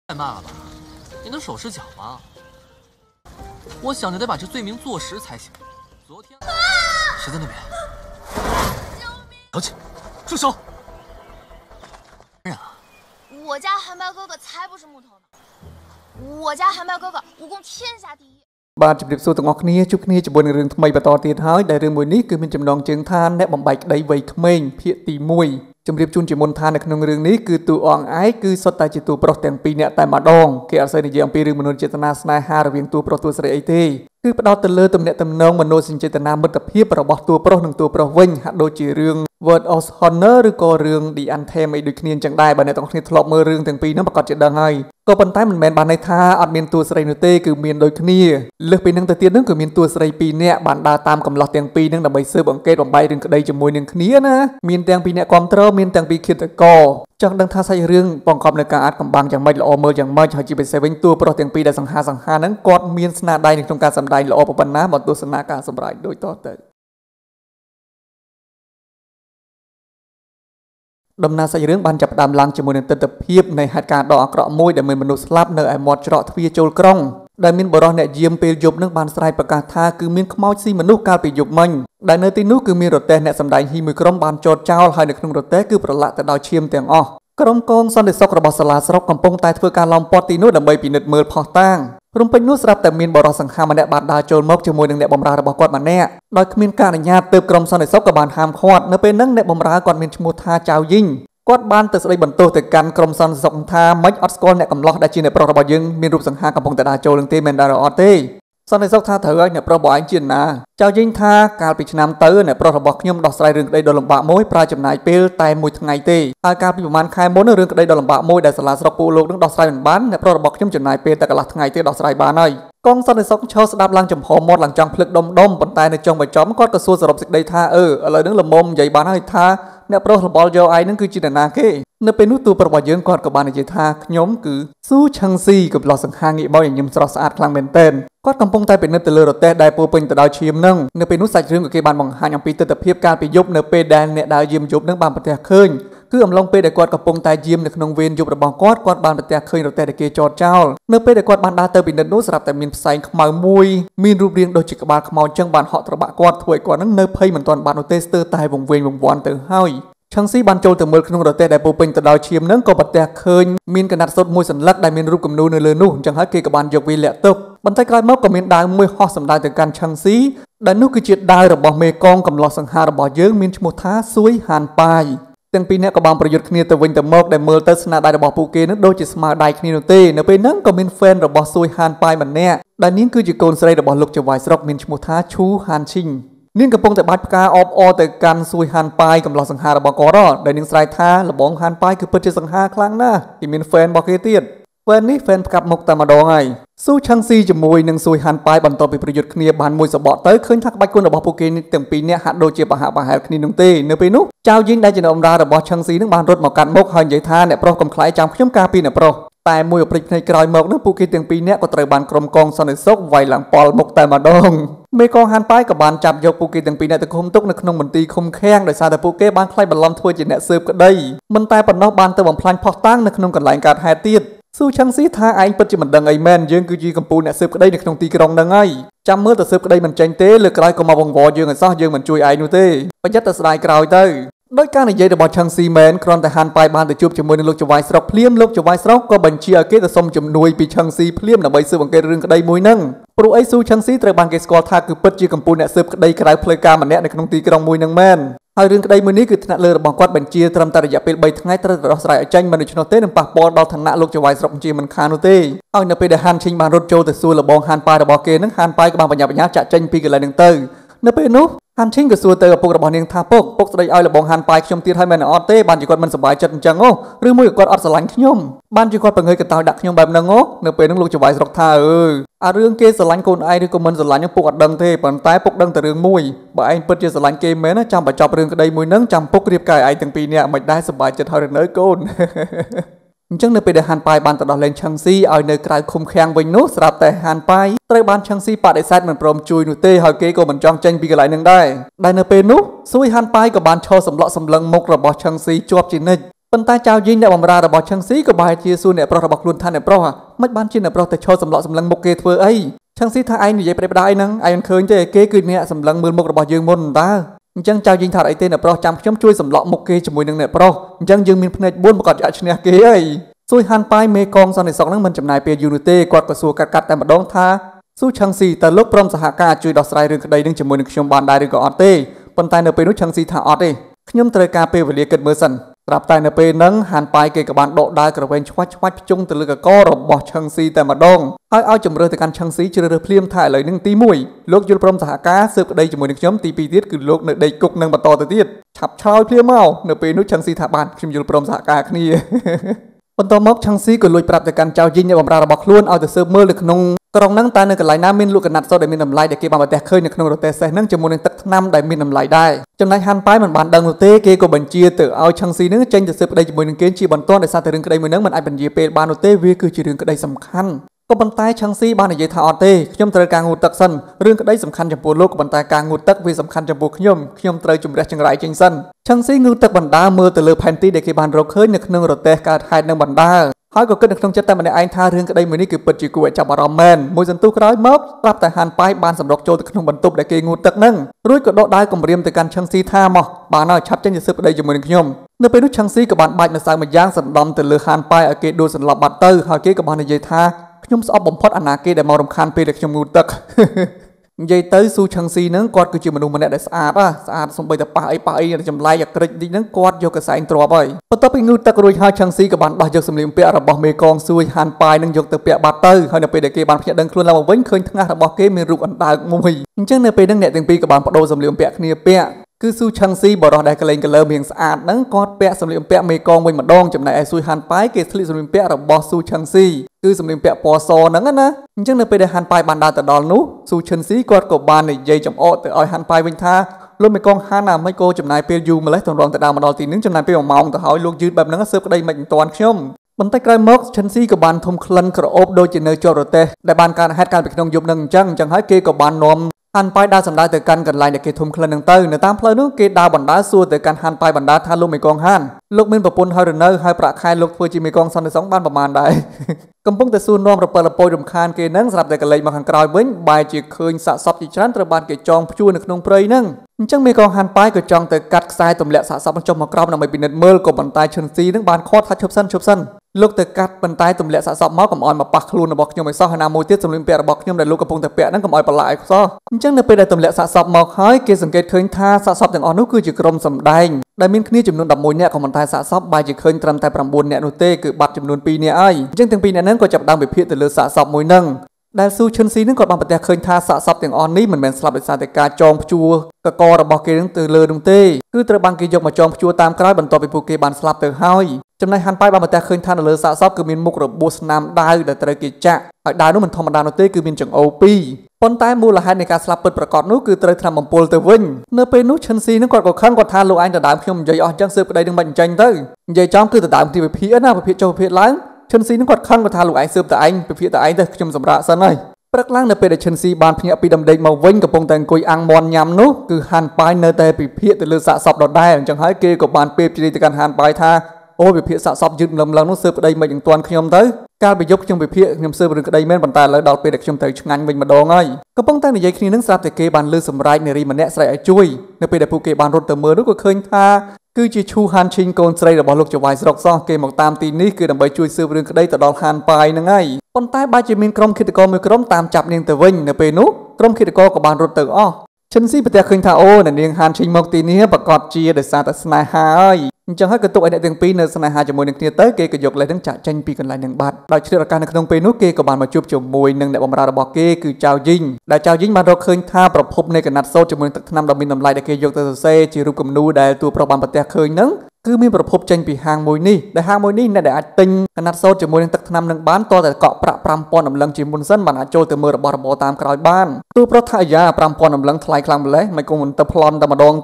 太慢了吧？你能手是脚吗？我想着得把这罪名坐实才行。昨天谁在那边？小姐，住手！人啊！ 我家韩白哥哥才不是木头呢！我家韩白哥哥武功天下第一。 បាទជម្រាបសួរទាំងអស់គ្នាជួបគ្នាជាមួយនឹងរឿងថ្មីបន្តទៀតហើយដែលរឿងមួយនេះគឺមានចំណងជើងថាអ្នកបំបែកក្តីវ័យក្មេងភាគទី1ជម្រាបជូនជាមុនថានៅក្នុងរឿងនេះគឺតួអង្គឯកគឺសុទ្ធតែជាតួប្រុសទាំងពីរនាក់តែម្ដងគេអត់សូវនិយាយអំពីរឿងមនោចេតនាស្នេហារវាងតួប្រុសតួស្រីអីទេគឺផ្ដោតទៅលើទំនាក់ទំនងមនោសញ្ចេតនាមិត្តភាពរបស់តួប្រុសនិងតួប្រុសវិញហាក់ដូចជារឿង Word of Honor ឬក៏រឿង The Anthem អីដូចគ្នាអញ្ចឹងដែរបើអ្នកទាំងគ្នាធ្លាប់មើលរឿងទាំងពីរនោះប្រកាសជាដឹងហើយក៏ប៉ុន្តែមិនមែនបានន័យថាអត់មានតួស្រីនោះទេគឺមានដូចគ្នាលើសពីនឹងទៅទៀតនឹងគឺមានតួស្រី2នាក់បានដើរតាមកំឡោះទាំងពីរនឹងដើម្បីស៊ើបអង្កេតបំបែករឿងក្តីជាមួយនឹងគ្នាណាមានទាំងពីរអ្នកគ្រប់គ្រងមានទាំងពីរឃាតករចង់ដឹងថាសាច់រឿងបង្កប់នៅការអាចកំបាំងយ៉ាងម៉េចល្អមើលយ៉ាងម៉េចហើយជាពិសេសវិញតួប្រុសទាំងពីរដែលសង្ហាហ្នឹងគាត់មានស្នាដៃនៅក្នុងការសម្ដែងល្អប៉ុណ្ណាមកទស្សនាការសម្ដែងដូចតទៅដំណើរសាច់រឿងបានចាប់ផ្ដើមឡើងជាមួយនឹងទស្សនវិជ្ជានៃហេតុការណ៍ដ៏អាក្រក់មួយដែលមានមនុស្សស្លាប់នៅឯមាត់ច្រកទ្វារចូលក្រុងដែលមានបរិសុទ្ធអ្នកយាមពេលយប់នឹងបានស្រែកប្រកាសថាគឺមានខ្មោចស៊ីមនុស្សកាលពីយប់មិញដែលនៅទីនោះគឺមានរទេះអ្នកសម្ដែងហ៊ីមួយក្រុមបានចោទចោលហើយនៅក្នុងរទេះគឺប្រឡាក់ទៅដោយឈាមទាំងអស់ក្រុមកងសន្តិសុខរបស់សាលាស្រុកកំពុងតែធ្វើការឡោមព័ទ្ធទីនោះដើម្បីពិនិត្យមើលផុសតាងព្រំពេញនោះស្រាប់តែមានបរិសុទ្ធសង្ឃាម្នាក់បានដើរចូលមកជាមួយនឹងអ្នកបម្រើរបស់គាត់ម្នាក់ដោយគ្មានការអនុញ្ញាតទើបក្រុមសន្តិសុខក៏បានហាមឃាត់នៅពេលហ្នឹងអ្នកបម្រើគាត់មានឈ្មោះថាចៅយីងគាត់បានទៅស្ដីបន្ទោសទៅកាន់ក្រុមសន្តិសុខថាមិនអត់ស្គាល់អ្នកកំឡោះដែលជាអ្នកប្រុសរបស់យើងមានរូបសង្ហាកំពុងតែដើរចូលនឹងទេមែនដែរអត់ទេសន្តិសុខថាត្រូវឲ្យអ្នកប្រុសរបស់ឯងជាណាចៅយីងថាកាលពីឆ្នាំទៅអ្នកប្រុសរបស់ខ្ញុំដោះស្រាយរឿងក្តីដ៏លំបាកមួយប្រើចំណាយពេលតែមួយថ្ងៃទេហើយកាលពីប្រហែលខែមុនរឿងក្តីដ៏លំបាកមួយដែលសាលាស្រុកពួកលោកនឹងដោះស្រាយមិនបានអ្នកប្រុសរបស់ខ្ញុំចំណាយពេលតែកន្លះថ្ងៃទេដោះស្រាយបានហើយកងសន្តិសុខឈរស្ដាប់ឡើងចំហមាត់ឡើងចង់ភ្លឹកដុំប៉ុន្តែនៅចុងបញ្ចប់គាត់ក៏សួរសរុបសេចក្តីថាឥឡូវនឹងលំមុំនិយាយបានហើយថាអ្នកប្រុសរបល់យកឯងនឹងគឺជាអ្នកណាគេនៅពេលនោះតួប្រុសរបស់យើងគាត់ក៏បាននិយាយថាខ្ញុំគឺស៊ូឆឹងស៊ីកំឡោះសង្ហាងាកបោញញញឹមស្រស់ស្អាតខ្លាំងមែនទែនគាត់កំពុងតែពិនិត្យទៅលើរទេះដែលពោពេញទៅដោយឈាមនឹងនៅពេលនោះសាច់រឿងក៏គេបានបង្ហាញអំពីទស្សនវិជ្ជាកាលពីយប់នៅពេលដែលអ្នកដើរយាមយប់នឹងបានប្រទះឃើញគឺអំឡុងពេលដែលគាត់កំពុងតែយាមនៅក្នុងវេនយប់របស់គាត់បានប្រទះឃើញរទេះដែលគេចោទចោលនៅពេលដែលគាត់បានដើរទៅពិនិត្យនោះស្រាប់តែមានផ្សែងខ្មៅមួយមានរូបរាងដូចជាក្បាលខ្មោចចឹងបានហក់ត្របាក់គាត់ធ្វើឲ្យគាត់នឹងនៅភ័យមិនទាន់បាននោះទេស្ទើរតែវង្វេងវង្វាន់ទៅហើយឆឹងស៊ីបានចូលទៅមើលក្នុងរទេះដែលពោពេញទៅដោយឈាមនឹងក៏ប្រទះឃើញមានកណាត់សុទ្ធមួយសន្លឹកដែលមានរូបគំនូរនៅលើនោះអញ្ចឹងហើយគេក៏បានយកវាលាក់ទុកបន្តិចក្រោយមកក៏មានដាវមួយហោះសម្ដៅទៅកាន់ឆឹងស៊ីដែលនោះគឺជាដាវរបស់មេកងកំឡោះសង្ហារបស់យើងមានឈ្មោះថាស៊ួយហានប៉ាយទាំងពីរនាក់ក៏បានប្រយុទ្ធគ្នាទៅវិញទៅមកដែលមើលទៅស្នាដៃរបស់ពួកគេនឹងដូចជាស្មើដៃគ្នានោះទេនៅពេលហ្នឹងក៏មាន fan របស់ស៊ួយហានប៉ាយម្នាក់ដែលនាងគឺជាកូនស្រីរបស់លោកចៅវាយស្រុកមានឈ្មោះថាឈូហានឈីងនាងកំពុងតែបាច់ផ្កាអបអរទៅកាន់ស៊ួយហានប៉ាយកំឡោះសង្ហារបស់គាត់ដែលនាងស្រែកថាលបងហានប៉ាយគឺពិតជាសង្ហាខ្លាំងណាស់គេមាន fan របស់គេទៀត fan នេះ fan ផ្កាប់មុខតែម្ដងហើយស៊ូឆឹងស៊ីជាមួយនឹងស៊ួយហានប៉ាយបន្ទាប់ពីប្រយុទ្ធគ្នាបានមួយសបកទៅឃើញថាក្បាច់គុណរបស់ពួកគេទាំងពីរនាក់ហាក់ដូចជាប្រហាក់ប្រហែលគ្នានោះទេនៅពេលនោះចៅយីងដែលជាអ្នកបម្រើរបស់ឆឹងស៊ីនឹងបានរត់មកកាត់មុខហើយនិយាយថាអ្នកប្រុសកុំខ្លាចចាំខ្ញុំការពីអ្នកប្រុសតែមួយអព្រិចភ្នែកក្រោយមកនោះពួកគេទាំងពីរនាក់ក៏ត្រូវបានក្រុមកងសន្តិសុខវាយឡើងប៉លមុខតែម្ដងមេកងហានប៉ាយក៏បានចាប់យកពួកគេទាំងពីរនាក់ទៅឃុំទុកនៅក្នុងមន្ទីរឃុំឃាំងដោយសារតែពួកគេបានខ្លាចបន្លំធ្វើជាអ្នកស៊ើបក្តីមិនតែប៉ុណ្ណោះបានទៅបំផ្លាញផុសតាងនៅក្នុងកន្លែងកើតហេតុទៀតស៊ូឆឹងស៊ីថាឯងពិតជាមិនដឹងអីមែនយើងគឺជាកម្ពុជាអ្នកស៊ើបក្តីនៅក្នុងទីក្រុងហ្នឹងហើយចាំមើលទៅស៊ើបក្តីមិនចេញទេលើក្រោយក៏មកវង្វរយើងឲ្យសោះយើងមិនជួយឯងនោះទេប្រយ័ត្នតែស្ដាយក្រោយទៅដោយការនិយាយរបស់ឆឹងស៊ីមែនគ្រាន់តែហានប៉ាយបានទៅជួបជាមួយនឹងលោកចៅវាយស្រុកភ្លាមលោកចៅវាយស្រុកក៏បញ្ជាឲ្យគេទៅសុំជំនួយពីឆឹងស៊ីភ្លាមដើម្បីស៊ើបអង្កេតរឿងក្តីមួយហ្នឹងព្រោះអីស៊ូឆឹងស៊ីត្រូវបានគេស្គាល់ថាគឺពិតជាកម្ពុជាអ្នកស៊ើបក្តីក្រៅផ្លូវការម្នាក់នៅក្នុងទីក្រុងមួយហ្នឹងមែនហើយរឿងក្តីមួយនេះគឺថ្នាក់លើរបស់គាត់បញ្ជាត្រឹមតែរយៈពេល3ថ្ងៃត្រូវតែដោះស្រាយឲ្យចេញមិនដូច្នោះទេនឹងប៉ះពាល់ដល់ឋានៈលោកចៅវាយស្រុកជាមិនខាននោះទេហើយនៅពេលដែលហានឈីងបានរត់ចូលទៅសួរលបងហានប៉ាយរបស់គេនឹងហានប៉ាយក៏បានបញ្ញាបញ្ញាចាក់ចេញពីកន្លែងហ្នឹងទៅនៅពេលនោះហានឈីងក៏សួរទៅឪពុករបស់នាងថាពុកស្ដីឲ្យលបងហានប៉ាយខ្ញុំទៀតហើយមែនអត់ទេបានជាគាត់មិនសប្បាយចិត្តអញ្ចឹងឬមួយក៏គាត់អត់ស្រឡាញ់ខ្ញុំបានជាគាត់បង្ហើយកតោដាក់ខ្ញុំបែបហ្នឹងនៅពេលហ្នឹងលោកចៅវាយស្រុកថាអារឿងគេស្រឡាញ់កូនឯងឬក៏មិនស្រឡាញ់ពុកអត់ដឹងទេប៉ុន្តែពុកដឹងតែរឿងមួយបើឯងពិតជាស្រឡាញ់គេមែនចាំបញ្ចប់រឿងក្តីមួយហ្នឹងចាំពុករៀបការឯងទាំងពីរនាក់មិនដែរសប្បាយចិត្តហើយនៅកូនអញ្ចឹងនៅពេលដែលហានប៉ាយបានទៅដោះលែងឆឹងស៊ីឲ្យនៅក្រៅឃុំឃាំងវិញនោះស្រាប់តែហានប៉ាយត្រូវបានឆឹងស៊ីបដិសេធមិនព្រមជួយនោះទេហើយគេក៏មិនចង់ចេញពីកន្លែងហ្នឹងដែរដែលនៅពេលនោះស៊ួយហានប៉ាយក៏បានឈរសម្លក់សម្លឹងមុខរបស់ឆឹងស៊ីជាប់ជានិច្ចប៉ុន្តែចៅយីអ្នកបម្រើរបស់ឆឹងស៊ីក៏បែរជាសួរអ្នកប្រុសរបស់ខ្លួនថាអ្នកប្រុសមិនបានជាអ្នកប្រុសទៅឈរសម្លក់សម្លឹងមុខគេធ្វើអីឆឹងស៊ីថាឯងនិយាយប្រាប់ដែរហ្នឹងឯងមិនឃើញទេគេគឺអ្នកសម្លឹងមើលមុខរបស់យើងមុនតើអញ្ចឹងចៅយីថាអីទេអ្នកប្រុសចាំខ្ញុំជួយសម្លក់មុខគេជាមួយនឹងអ្នកប្រុសអញ្ចឹងយើងមានភ្នែក4ប្រកាសអាចឈ្នះគេអីស៊ុយហានប៉ៃមេកងសន្តិសុខហ្នឹងមិនចំណាយពេលយូរនោះទេគាត់ក៏សួរកាត់តែម្ដងថាស៊ូឆឹងស៊ីតើលោកព្រមសហការជួយដោះស្រាយរឿងក្តីនឹងជាមួយនឹងខ្ញុំបានដែរឬក៏អត់ទេប៉ុន្តែនៅពេលនោះឆឹងស៊ីថាអត់ទេខ្ញុំត្រូវការពេលវេលាគិតមើលសិនស្រាប់តែនៅពេលហ្នឹងហានប៉ៃគេក៏បានដកដាវក្រវែងឆ្វាច់ភ្ជុងទៅលើកករបស់ឆឹងស៊ីតែម្ដងហើយឲ្យជំរឿទៅកាន់ឆឹងស៊ីជ្រើសរើសភ្លាមថាឥឡូវនេះទី1លោកយល់ព្រមសហការស៊ើបក្តីជាមួយនឹងខ្ញុំទី2ទៀតគឺលោកនៅដេកគុកនឹងបន្តទៅទៀតឆាប់ឆ្លើយភ្លាមមកនៅពេលនោះឆឹងស៊ីថាបានខ្ញុំយល់ព្រមសហការគ្នាបន្តមកឆឹងស៊ីក៏លួចប្រាប់ទៅកាន់ចៅយីអ្នកបម្រើរបស់ខ្លួនឲ្យទៅស៊ើបមើលនៅក្នុងក្រុងហ្នឹងតើនៅកន្លែងណាមានលក់កណាត់សូត្រដែលមានតម្លៃដែលគេបានប្រទះឃើញនៅក្នុងរទេះសេះហ្នឹងជាមួយនឹងទឹកថ្នាំដែលមានតម្លៃដែរចំណែកហាន់ប៉ៃមិនបានដឹងនោះទេគេក៏បញ្ជាទៅឲ្យឆឹងស៊ីហ្នឹងចេញទៅស៊ើបក្តីជាមួយនឹងគេជាបន្ទាន់ដោយសារតែរឿងក្តីមួយហ្នឹងមិនអាចបញ្ជាពេលបាននោះទេវាគឺជារឿងក្តីសំខាន់ក៏ប៉ុន្តែឆឹងស៊ីបាននិយាយថាអត់ទេខ្ញុំត្រូវការងូតទឹកសិនរឿងក្តីសំខាន់ចំពោះលោកក៏ប៉ុន្តែការងូតទឹកវាសំខាន់ចំពោះខ្ញុំត្រូវជំរះចង្រៃចេញសិនឆឹងស៊ីងូតទឹកបណ្ដាមើលទៅលើផែនទីដែលគេបានរកឃើញនៅក្នុងរទេះកើតហេតុនឹងបណ្ដាហើយក៏គិតនៅក្នុងចិត្តតែម្នាក់ឯងថារឿងក្តីមួយនេះគឺពិតជាគួរឲ្យចាប់អារម្មណ៍មែនមួយសន្ទុះក្រោយមកប្រាប់តែហាន់ប៉ៃបានសម្រុកចូលទៅក្នុងបន្ទប់ដែលគេងូតទឹកហ្នឹងរួចក៏ដកដាវគំរាមទៅកាន់ឆឹងស៊ីថាមកបានហើយឆាប់ចេញទៅស៊ើបក្តីជាមួយនឹងខ្ញុំនៅពេលនោះឆឹងស៊ីក៏បានបាច់ម្សៅមួយយ៉ាងសណ្ដំទៅលើហាន់ប៉ៃឲ្យគេដួលសន្លប់បាត់ទៅហើយគេក៏បាននិយាយថាខ្ញុំស្អប់បំផុតអាណាគេដែលមករំខានពេលដែលខ្ញុំងូតទឹកនិយាយទៅស៊ូឆឹងស៊ីហ្នឹងគាត់គឺជាមនុស្សម្នាក់ដែលស្អាតស្អាតសំបីតែប៉ះអីចម្លែកអាក្រិចតិចហ្នឹងគាត់យកកសែងទ្រាប់ហើយបន្ទាប់ពីងូតទឹករួចហើយឆឹងស៊ីក៏បានដោះយកសម្លៀកបំពាក់របស់មេកងស៊ួយហាន់ប៉ៃហ្នឹងយកទៅពាក់បាត់ទៅហើយនៅពេលដែលគេបានភ្ញាក់ដឹងខ្លួនឡើងមកវិញឃើញថ្ងាសរបស់គេមានរូបអណ្ដើកមួយអញ្ចឹងនៅពេលហ្នឹងអ្នកទាំងពីរក៏បានបដូរសម្លៀកបំពាក់គ្នាពាក់គឺស៊ូឆឹងស៊ីបរោះដែលកលែងកលើមរៀងស្អាតហ្នឹងគាត់ពាក់សម្លៀកបំពាក់មេកងវិញម្ដងចំណែកឯស៊ុយហាន់ប៉ៃគេស្លៀកសម្លៀកបំពាក់របស់ស៊ូឆឹងស៊ីគឺសម្លៀកបំពាក់ពណ៌សហ្នឹងណាអញ្ចឹងនៅពេលដែលហាន់ប៉ៃបានដើរទៅដល់នោះស៊ូឆឹងស៊ីគាត់ក៏បាននិយាយចំអកទៅឲ្យហាន់ប៉ៃវិញថាលោកមេកងហាន់មិនក៏ចំណាយពេលយូរម្លេះទម្រាំទៅដើរមកដល់ទីនេះចំណាយពេល1ម៉ោងទៅហើយលោកយឺតបែបហ្នឹងស៊ើបក្តីមិនតាន់ខ្ញុំបន្តិចក្រោយមកឆឹងស៊ីក៏បានធំក្លិនក្រអូបដូចជានៅជាប់រទេះដែលបានកើតហេតុការណ៍ពីក្នុងយប់ហ្នឹងអញ្ចឹងហើយគេក៏បាននាំហាន់ប៉ៃដើរសម្ដៅទៅកាន់កន្លែងដែលគេធំក្លិនហ្នឹងទៅនៅតាមផ្លូវនោះគេដើរបណ្ដាសួរទៅកាន់ហាន់ប៉ៃបណ្ដាថាលោកមេកងហាន់លោកមានប្រពន្ធហើយឬនៅហើយប្រាក់ខែលោកធ្វើជាមេកងសន្តិសុខបានប្រមាណដែរកំពុងតែសួរនាំរពើលពយរំខានគេហ្នឹងស្រាប់តែកលេចមកខាងក្រោយវិញបែរជាឃើញសាកសពជាច្រើនត្រូវបានគេចងព្យួរនៅក្នុងព្រៃហ្នឹងអញ្ចឹងមេកងហាន់ប៉ៃក៏ចង់ទៅកាត់ខ្សែទម្លាក់សាកសពចុះមកក្រោមដើម្បីពិនិត្យមើលក៏ប៉ុន្តែឈិនស៊ីហ្នឹងបានខាត់ថាឈប់សិនលោកទៅកាត់ប៉ុន្តែទម្លាក់សាកសពមកកុំឲ្យមកប៉ះខ្លួនរបស់ខ្ញុំឲ្យសោះហើយណាមួយទៀតសម្លៀកបំពាក់របស់ខ្ញុំដែលលោកកំពុងតែពាក់ហ្នឹងកុំឲ្យប្រឡាក់ឲ្យសោះអញ្ចឹងនៅពេលដែលទម្លាក់សាកសពមកហើយគេសង្កេតឃើញថាសាកសពទាំងអស់នោះគឺជាក្រុមសម្ដែងដែលមានគ្នាចំនួន11នាក់ក៏ប៉ុន្តែសាកសពបែរជាឃើញត្រឹមតែ9នាក់នោះទេគឺបាត់ចំនួន2នាក់ហើយអញ្ចឹងទាំង2នាក់ហ្នឹងក៏ចាប់ផ្ដើមវិភាគទៅលើសាកសពមួយហ្នឹងដែលស៊ូឈិនស៊ីនឹងក៏បានប្រទះឃើញថាសាកសពទាំងអស់នេះមិនមែនស្លាប់ដោយសារតែការចងព្យួរកករបស់គេនឹងទៅលើនោះទេគឺត្រូវបានគេយកមកចងព្យួរតាមក្រោយបន្ទាប់ពីពួកគេបានស្លាប់ទៅហើយចំណែកហាន់ប៉ៃបានប្រទះឃើញថានៅលើសាកសពគឺមានមុខរបួសស្នាមដាវដែលត្រូវគេចាក់ហើយដាវនោះមិនធម្មតានោះទេគឺមានចង្អូ2ប៉ុន្តែមូលហេតុនៃការស្លាប់ពិតប្រាកដនោះគឺត្រូវថ្នាំបំពុលទៅវិញនៅពេលនោះឈិនស៊ីនឹងគាត់ក៏ខឹងគាត់ថាលោកឯងដដើមខ្ញុំនិយាយអស់អញ្ចឹងស៊ើបក្តីនឹងមិនអញ្ចឹងទៅនិយាយចំគឺដដើមទីវិភាគណាវិភាគចុះវិភាគឡើងឈិនស៊ីនឹងគាត់ខឹងគាត់ថាលោកឯងស៊ើបតែឯងវិភាគតែឯងទៅខ្ញុំសម្រាប់សិនហើយព្រឹកឡើងនៅពេលដែលឈិនស៊ីបានភ្ញាក់ពីដំណេកមកវិញកំពុងតែអង្គុយអាំងមាន់ញ៉ាំនោះគឺហាន់ប៉ៃនៅតែពិភាក្សាទៅលើសាកសពដដែលអញ្ចឹងហើយគេក៏បានពេបជ្រាយទៅកាន់ហាន់ប៉ៃថាអូវិភាគសាកសពយឺតម្លឹងនោះស៊ើបក្តីមិនអញ្ទាន់ខ្ញុំទៅកាលពីយប់ខ្ញុំវិភាគខ្ញុំស៊ើបរឿងក្តីមែនប៉ុន្តែឥឡូវដល់ពេលដែលខ្ញុំត្រូវឆ្ងាញ់វិញម្ដងហើយកំពុងតែនិយាយគ្នានឹងស្រាប់តែគេបានលើសម្រែកនារីម្នាក់ស្រែកឲ្យជួយនៅពេលដែលពួកគេបានរត់ទៅមើលនោះក៏ឃើញថាគឺជាឈូហានឈីងកូនស្រីរបស់លោកចៅវាយស្រុកសោះគេមកតាមទីនេះគឺដើម្បីជួយស៊ើបរឿងក្តីទៅដល់ហាន់ប៉ៃហ្នឹងហើយប៉ុន្តែបែរជាមានក្រុមឃាតករមួយក្រុមតាមចាប់នាងទៅវិញនៅពេលនោះក្រុមឃាតករក៏បានរត់ទៅអស់ឈិនស៊ីប្រទះឃើញថាអូនាងហានឈីងមកទីនេះប្រកាសជាដោយសារតែស្នេហាហើយអញ្ចឹងហើយក៏ទុកឲ្យអ្នកទាំងពីរនៅស្នេហាជាមួយនឹងគ្នាទៅគេក៏យកលេសនឹងចាក់ចេញពីកន្លែងនឹងបាត់ដោយឆ្លៀតឱកាសនៅក្នុងពេលនោះគេក៏បានមកជួបជាមួយនឹងអ្នកបម្រើរបស់គេគឺចៅយីងដែលចៅយីងបានរកឃើញថាប្រភពនៃកណាត់សូត្រជាមួយនឹងទឹកថ្នាំដ៏មានតម្លៃដែលគេយកទៅសរសេរជារូបគំនូរដែលតួប្រុសបានប្រទះឃើញហ្នឹងគឺមានប្រភពចេញពីហាងមួយនេះដែលហាងមួយនេះអ្នកដែលអាចទិញកណាត់សូត្រជាមួយនឹងទឹកថ្នាំនឹងបានតតែកក់ប្រាក់ 5000 ដំឡឹងជាមុនសិនបានអាចចូលទៅមើលរបស់របរតាមក្រោយបានតួប្រុសថាអាយ៉ា 5000 ដំឡឹងថ្លៃខ្លាំងម្ល៉េះមិនគង់មិនទៅប្លន់តែម្ដងទៅ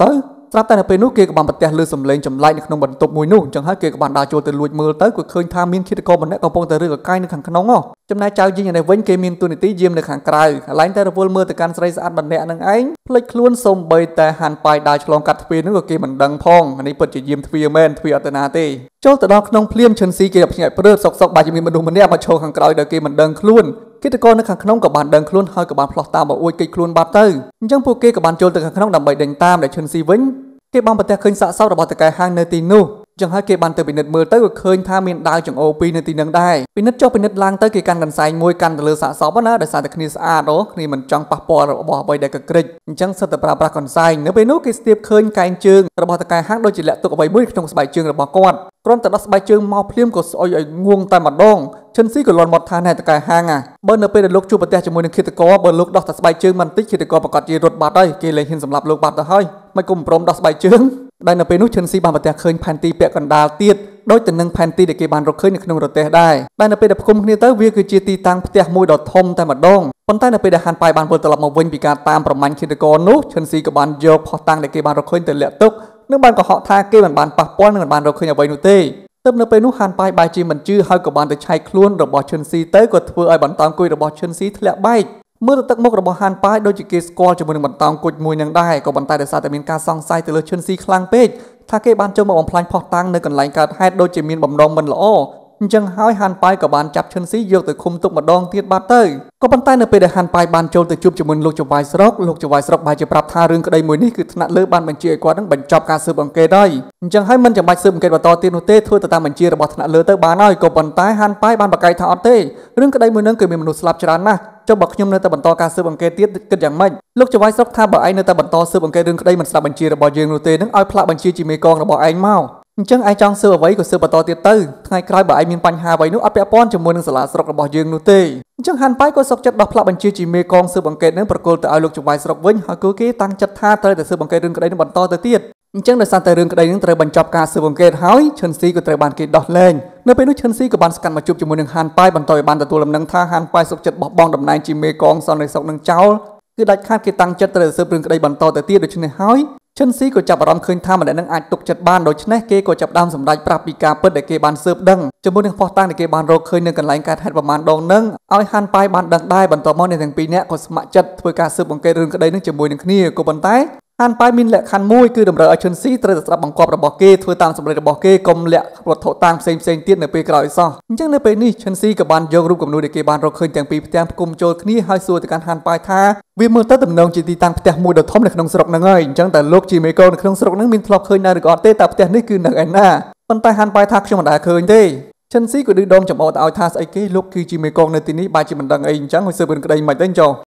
ស្រាប់តែនៅពេលនោះគេក៏បានប្រទះលើសំឡេងចម្លែកនៅក្នុងបន្ទប់មួយនោះអញ្ចឹងហើយគេក៏បានដើរចូលទៅលួចមើលទៅក៏ឃើញថាមានឃាតករម្នាក់កំពុងតែរើកកាយនៅខាងក្នុងចំណែកចៅយីងឯនេះវិញគេមានទូនីតិយាមនៅខាងក្រៅកន្លែងតែរវល់មើលទៅកាន់ស្រីស្អាតម្នាក់នឹងឯងភ្លេចខ្លួនសូម្បីតែហាន់ប៉ាយដើរឆ្លងកាត់ទ្វារនោះក៏គេមិនដឹងផងនេះពិតជាយាមទ្វារមែនទ្វារអត់ទៅណាទេចូលទៅដល់ក្នុងភ្លាមឈិនស៊ីគេភ្ញាក់ព្រឺសុកបាជាមានមនុស្សម្នាក់មកឈរខាងក្រោយដែលគេមិនដឹងខ្លួនគិតកោនៅខាងក្នុងក៏បានដឹងខ្លួនហើយក៏បានផ្លោះតាមមកអួយកិច្ចខ្លួនបាត់ទៅអញ្ចឹងពួកគេក៏បានចូលទៅខាងក្នុងដើម្បីដេញតាមដែលឈិនស៊ីវិញគេបានប្រទះឃើញសាកសពរបស់តកែហាងនៅទីនោះអញ្ចឹងហើយគេបានទៅពិនិត្យមើលទៅក៏ឃើញថាមានដាវចង្អូពីរនៅទីនឹងដែរពិនិត្យចុះពិនិត្យឡើងទៅគេកាន់កន្សែងមួយកាន់ទៅលើសាកសពណាដោយសារតែគ្នាស្អាតគ្នាមិនចង់ប៉ះពាល់របស់អ្វីដែលកក្រិចអញ្ចឹងសិតតែប្រើប្រាស់កន្សែងនៅពេលនោះគេស្ទាបឃើញកែងជើងរបស់តកែហាងដូចជាលាក់ទុកអ្វីមួយក្នុងស្បែកជើងរបស់គាត់គ្រាន់តែដោះស្បែកជើងមកភ្លាមក៏ស្អុយឲ្យងងតែម្ដងឈិនស៊ីក៏លន់មកថាណែតកែហាងបើនៅពេលដែលលោកជួបប្រទះជាមួយនឹងឃាតករបើលោកដោះតែស្បែកជើងមិនតិចឃាតករប្រកាសជារត់បាត់ហើយគេលែងហ៊ានសម្លាប់លោកបាត់ទៅហើយមិនគុំព្រមដោះស្បែកជើងដែលនៅពេលនោះឈិនស៊ីបានប្រទះឃើញផែនទីពាក់កណ្ដាលទៀតដូចទៅនឹងផែនទីដែលគេបានរកឃើញនៅក្នុងរទេះដែរដែលនៅពេលដែលផ្គុំគ្នាទៅវាគឺជាទីតាំងផ្ទះមួយដ៏ធំតែម្ដងប៉ុន្តែនៅពេលដែលហាន់ប៉ាយបានវិលត្រឡប់មកវិញពីការតាមប្រមាញ់ឃាតករនោះឈិនស៊ីក៏បានយកផុសតាំងដែលគេបានរកឃើញទៅលាក់ទុកនិងបានកុហកថាគេមិនបានប៉ះពាល់និងមិនបានរកឃើញអ្វីនោះទេទើបនៅពេលនោះហាន់ប៉ាយបែរជាមិនជឿហើយក៏បានទៅឆែកខ្លួនរបស់ឈិនស៊ីទៅក៏ធ្វើឲ្យបន្តោងគុយរបស់ឈិនស៊ីធ្លាក់បែកមើលទៅទឹកមុខរបស់ហាន់ប៉ាយដូចជាគេស្គាល់ជាមួយនឹងបន្តោងគុជមួយនឹងដែរក៏ប៉ុន្តែដោយសារតែមានការសង្ស័យទៅលើឈិនស៊ីខ្លាំងពេកថាគេបានចូលមកបំផ្លាញផុសតាំងនៅកន្លែងកើតហេតុដូចជាមានបំណងមិនល្អអញ្ចឹងហើយហាន់ប៉ាយក៏បានចាប់ឈិនស៊ីយកទៅឃុំទុកម្ដងទៀតបាត់ទៅក៏ប៉ុន្តែនៅពេលដែលហាន់ប៉ាយបានចូលទៅជួបជាមួយលោកចៅវាយស្រុកលោកចៅវាយស្រុកបែរជាប្រាប់ថារឿងក្តីមួយនេះគឺថ្នាក់លើបានបញ្ជាឲ្យគាត់នឹងបញ្ចប់ការស៊ើបអង្កេតហើយអញ្ចឹងហើយមិនចាំបាច់ស៊ើបអង្កេតបន្តទៀតនោះទេធ្វើទៅតាមបញ្ជារបស់ថ្នាក់លើទៅបានហើយក៏ប៉ុន្តែហាន់ប៉ាយបានបកកាយថាអត់ទេរឿងក្តីមួយនឹងគឺមានមនុស្សស្លាប់ច្រើនណាស់ចុះបើខ្ញុំនៅតែបន្តការស៊ើបអង្កេតទៀតគិតយ៉ាងម៉េចលោកចៅវាយស្រុកថាបើឯងនៅតែបន្តស៊ើបអង្កេតរឿងក្តីមិនស្ដាប់បញ្ជារបស់យើងនោះទេនឹងឲ្យផ្លាកបញ្ជាជាមេកងរបស់ឯងមកអញ្ចឹងឯងចង់ស៊ើបអ្វីក៏ស៊ើបបន្តទៀតទៅថ្ងៃក្រោយបើឯងមានបញ្ហាអ្វីនោះអត់ពាក់ព័ន្ធជាមួយនឹងសាលាស្រុករបស់យើងនោះទេអញ្ចឹងហាន់ប៉ាយក៏សុកចិត្តដោះផ្លាកបញ្ជាជាមេកងស៊ើបអង្កេតនឹងប្រគល់ទៅឲ្យលោកចៅវាយស្រុកវិញហើយគឺគេតាំងចិត្តថាត្រូវតែស៊ើបអង្កេតរឿងក្តីនឹងបន្តទៅទៀតអញ្ចឹងដោយសារតែរឿងក្តីនឹងត្រូវបញ្ចប់ការស៊ើបអង្កេតហើយឈិនស៊ីក៏ត្រូវបានគេដោះលែងនៅពេលនោះឈិនស៊ីក៏បានស្កាត់មកជួបជាមួយនឹងហាន់ប៉ាយបន្តឲ្យបានទទួលដំណឹងថាហាន់ប៉ាយសុកចិត្តបោះបង់តំណែងជាមេកងសន្តិសុខនឹងចោលគឺដាច់ខាតគេតាំងចិត្តត្រូវស៊ើបរឿងក្តីបន្តទៅទៀតដូច្នេះហើយឈិនស៊ីក៏ចាប់អារម្មណ៍ឃើញថាម្នាក់នឹងអាចទុកចិត្តបានដូច្នេះគេក៏ចាប់ដើមសម្ដែងប្រាប់ពីការពិតដែលគេបានស៊ើបដឹងជាមួយនឹងផុសតាំងដែលគេបានរកឃើញនៅកន្លែងកើតហេតុប្រមាណដងនឹងឲ្យហាន់ប៉ាយបានដឹងដែរបន្តមកអ្នកទាំងពីរនាក់ក៏ស្ម័គ្រចិត្តធ្វើការស៊ើបអង្កេតរឿងក្តីនឹងជាមួយនឹងគ្នាក៏ប៉ុន្តែហាន់ប៉ាយមានលក្ខខណ្ឌមួយគឺតម្រូវឲ្យឈិនស៊ីត្រូវតែស្ដាប់បង្គាប់របស់គេធ្វើតាមសម្ដីរបស់គេកុំលាក់វត្ថុតាំងផ្សេងទៀតនៅពេលក្រោយសោះអញ្ចឹងនៅពេលនេះឈិនស៊ីក៏បានយករូបគំនូរដែលគេបានរកឃើញទាំងពីរផ្ទាំងផ្គុំចូលគ្នាហើយសួរទៅកាន់ហាន់ប៉ាយថាវាមើលទៅទំនងជាទីតាំងផ្ទះមួយដ៏ធំនៅក្នុងស្រុកហ្នឹងហើយអញ្ចឹងតែលោកជាមេកងនៅក្នុងស្រុកហ្នឹងមានធ្លាប់ឃើញនៅឬក៏អត់ទេតែផ្ទះនេះគឺនៅឯណាប៉ុន្តែហាន់ប៉ាយថាខ្ញុំមិនដែលឃើញទេឈិនស៊ីក៏ឌឺដងចំអកទៅឲ្យថាស្អីគេលោកគឺជាមេកងនៅទីនេះបែរជាមិនដឹងអីអញ្ចឹងហើយស៊ើបរឿងក្តីមិនទេចុះ